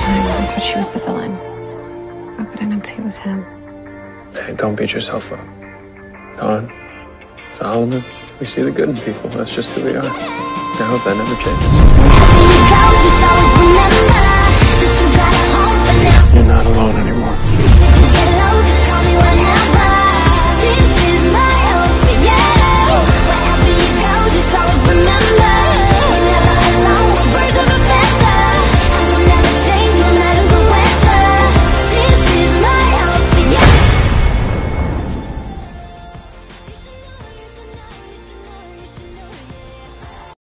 time, I thought she was the villain. But I didn't see it was him. Hey, don't beat yourself up. Don, Solomon, we see the good in people. That's just who we are. I hope that never changes. You're not alone anymore.